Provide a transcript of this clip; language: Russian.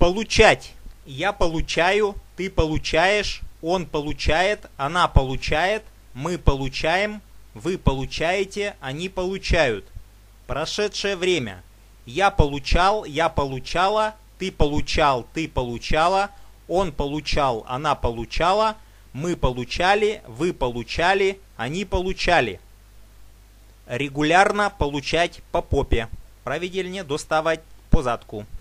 Получать. Я получаю, ты получаешь, он получает, она получает, мы получаем, вы получаете, они получают. Прошедшее время. Я получал, я получала, ты получал, ты получала, он получал, она получала, мы получали, вы получали, они получали. Регулярно получать по попе. Правильнее доставать по задку.